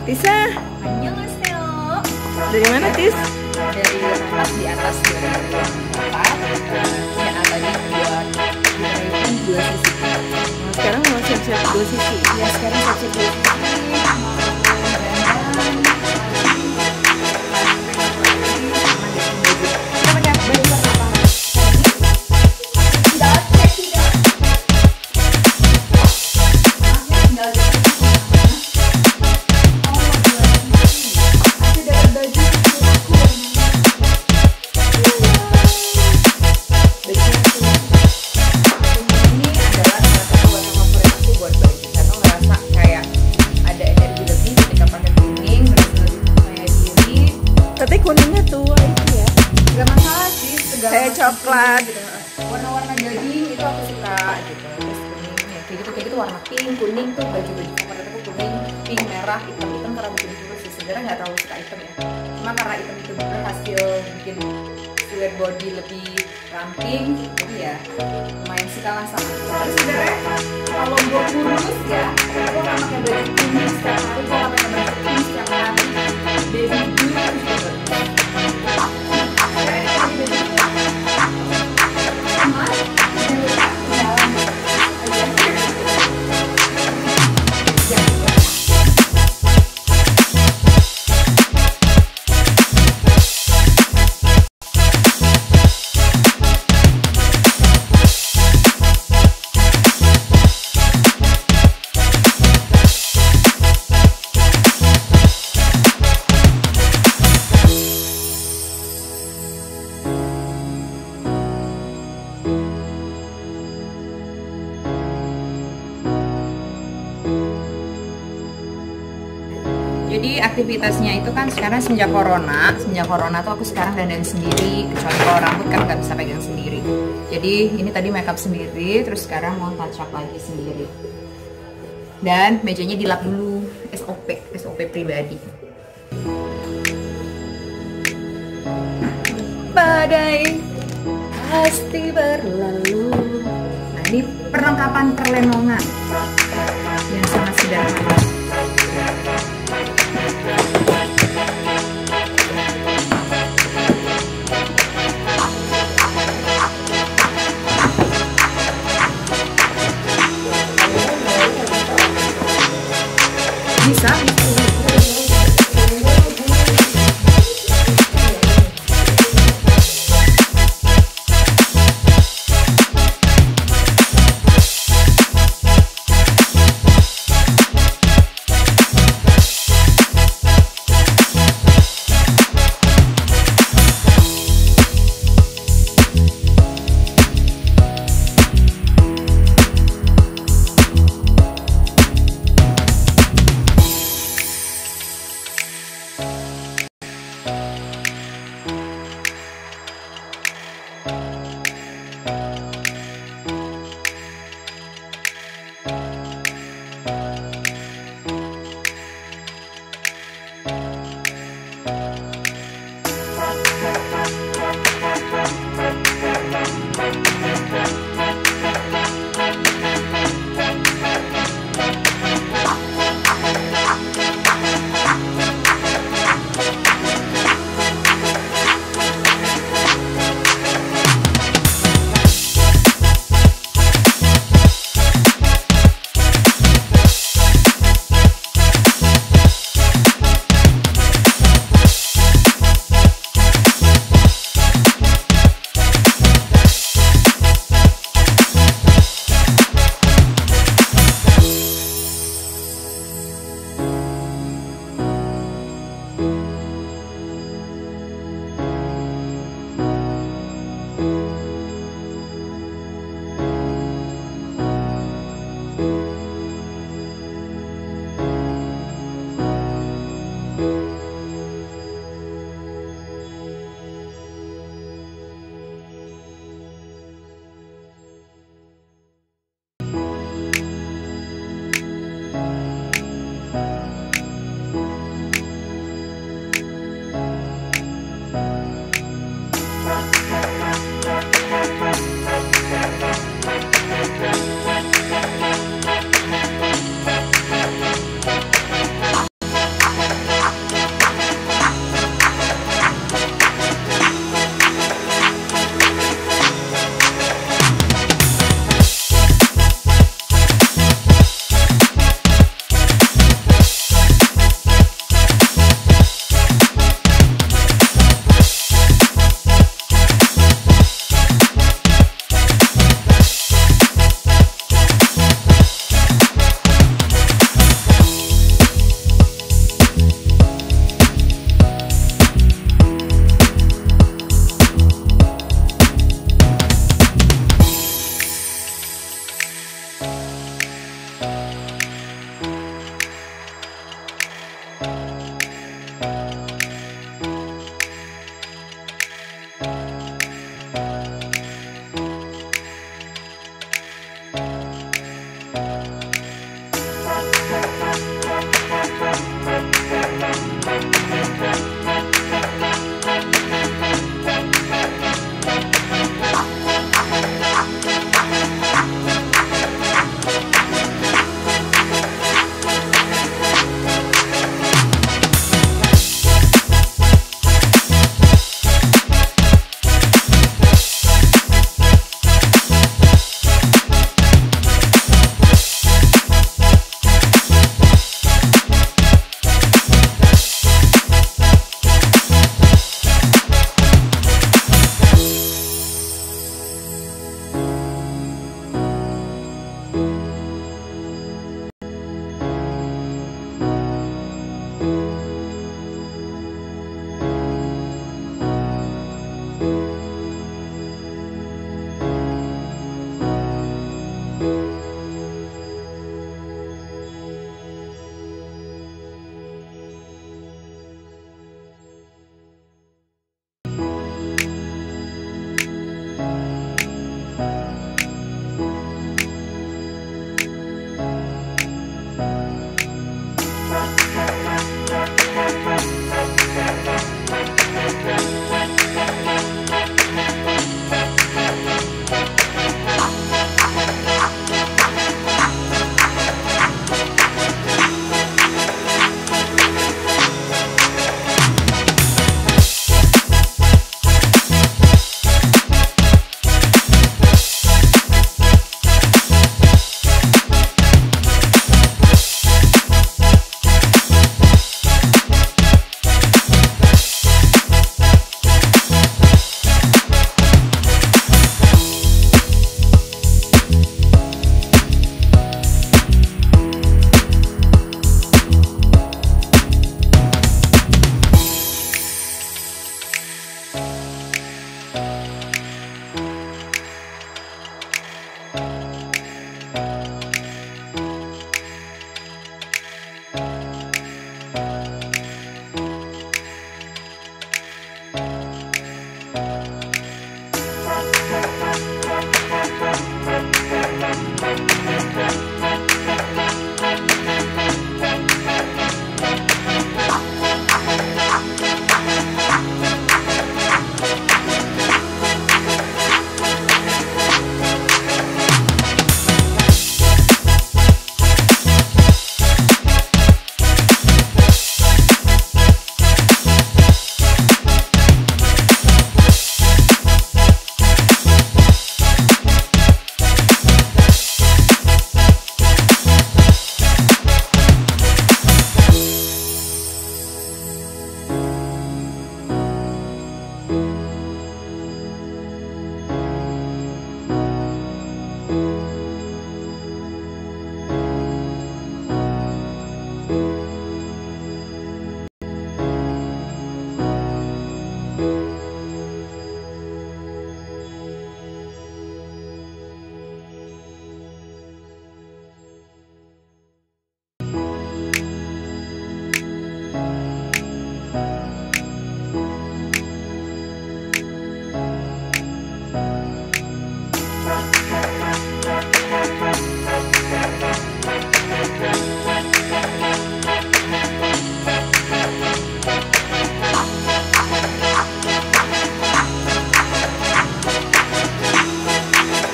Tisa, Annyeonghaseyo. dari mana Tis? Dari atas di atas dari atas yang tadi buat dua sisi. Nah, sekarang mau siap-siap 2 sisi. Ya sekarang saya cek dua sisi. Kita pakai baju warna apa? Tidak cek tidak. Tinggal Tapi kuningnya tua itu ya. gak masalah sih, segala Kayak macam coklat. gitu. Warna-warna daging itu aku suka gitu. Terus kuning ya kayak gitu warna pink, kuning tuh baju-baju favorit aku kuning, pink, merah, hitam karena bikin kurus sih. Sebenarnya nggak terlalu suka hitam ya. Cuma karena hitam itu berhasil bikin silhouette body lebih ramping, jadi ya lumayan suka lah sama. Terus sebenarnya kalau gue kurus ya, aku nggak pakai baju pink setiap hari, gue nggak pakai baju pink setiap hari. Baby blue terus jadi aktivitasnya itu kan sekarang semenjak corona tuh aku sekarang dandan sendiri, kecuali kalau rambut kan nggak bisa pegang sendiri. Jadi ini tadi makeup sendiri, terus sekarang mau touch up lagi sendiri. Dan mejanya dilap dulu, SOP pribadi. Badai pasti berlalu. Nah ini perlengkapan perlenongan yang sangat sederhana. Bisa.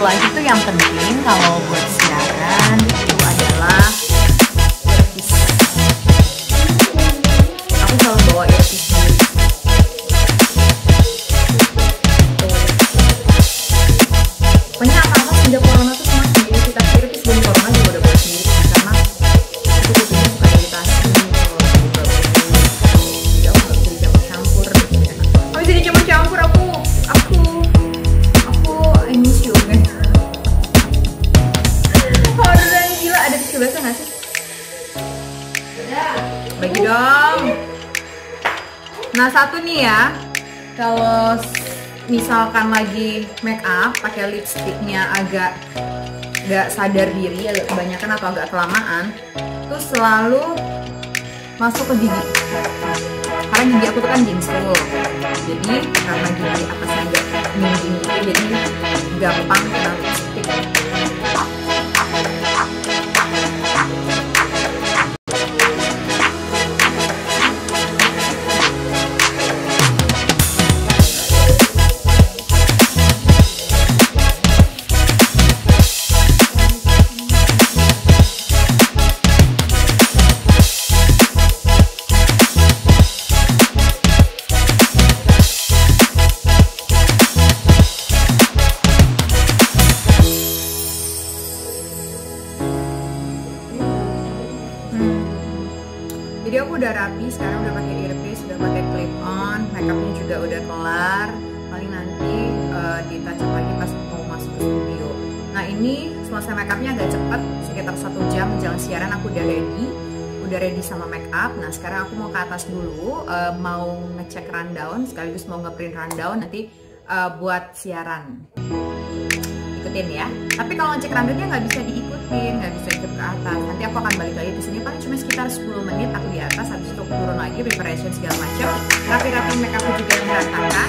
lagi tuh yang penting kalau buat siaran itu adalah earpiece. Aku selalu bawa earpiece sendiri. Pokoknya apa-apa sejak corona tuh semua sendiri. Kita earpiece sebelum corona juga udah bawa sendiri karena aku butuhnya suka iritasi kalau buka jadi aku nggak bisa dicampur-campur. Nggak bisa dicampur-campur, aku I miss you kan. Orderan gila, ada tisu basah nggak sih? Bagi dong. Nah satu nih ya, kalau misalkan lagi make up pakai lipstiknya agak nggak sadar diri, agak kebanyakan atau agak kelamaan, tuh selalu masuk ke gigi. Karena gigi aku tuh kan jingsul, jadi karena gigi atasnya agak miring gitu, jadi gampang kena lipstik. Jadi aku udah rapi, sekarang udah pakai earpiece, udah pakai clip on, makeupnya juga udah kelar. Paling nanti di touch up lagi pas mau masuk ke studio. Nah ini selesai makeupnya agak cepet, sekitar 1 jam menjelang siaran aku udah ready sama makeup. Nah sekarang aku mau ke atas dulu, mau ngecek rundown, sekaligus mau ngeprint rundown nanti buat siaran. Ikutin ya. Tapi kalau ngecek rundownnya nggak bisa diikutin, nggak bisa ikut ke atas. Nanti aku akan balik lagi ke sini paling cuma sekitar 10 menit aku di atas, habis itu aku turun lagi preparation segala macam, rapi-rapi make up juga yang berantakan.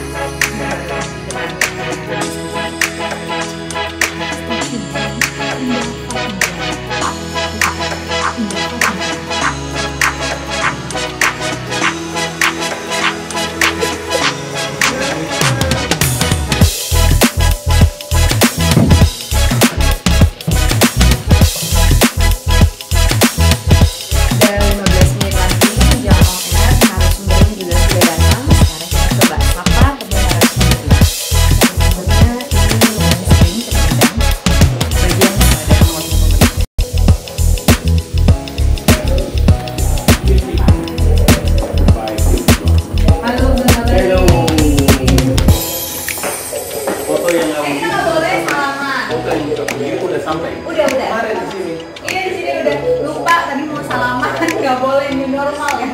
Udah. Iya di sini udah lupa tadi mau salaman, nggak boleh new normal ya.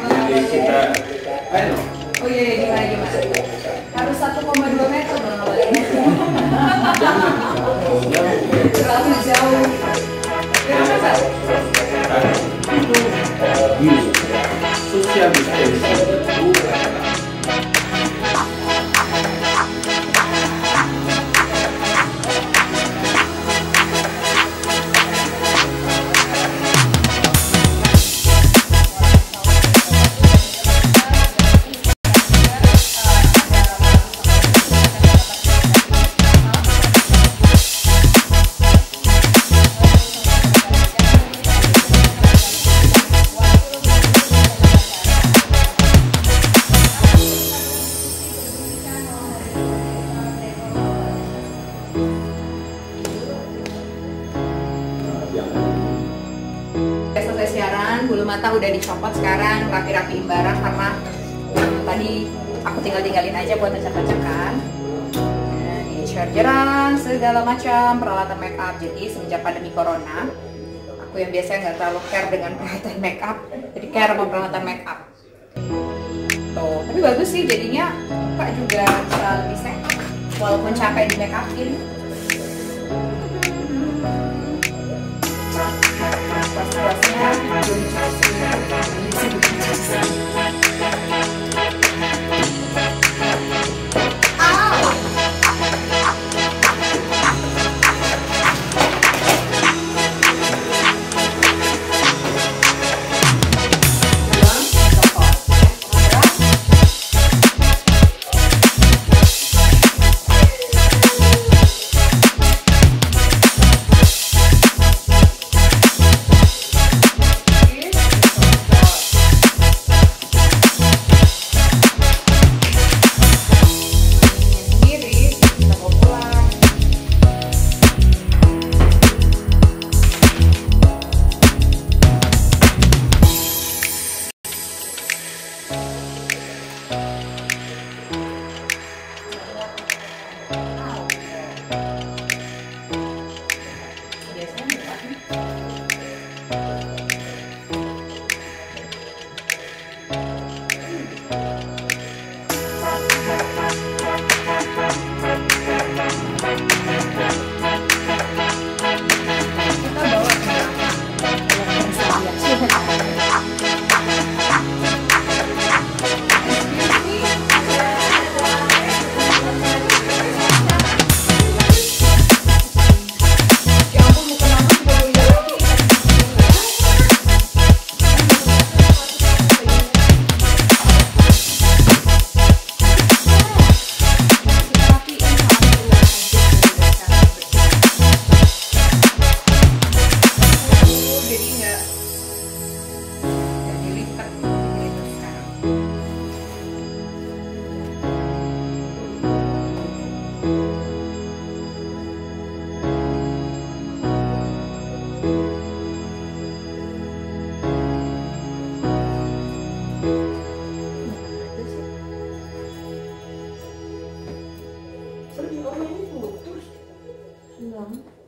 Oh iya gimana? Harus 1,2 meter dong awalnya. Terlalu jauh. Kenapa? Social distancing. Selesai siaran, bulu mata udah dicopot, sekarang rapi-rapiin barang karena tadi aku tinggalin aja buat acak-acak kan. Nah, ini chargeran, segala macam peralatan make up. Jadi semenjak pandemi corona, aku yang biasanya nggak terlalu care dengan peralatan make up, jadi care sama peralatan make up. Tuh, tapi bagus sih jadinya, muka juga bisa lebih sehat walaupun capek di make upin. Puas-puasnya Belum.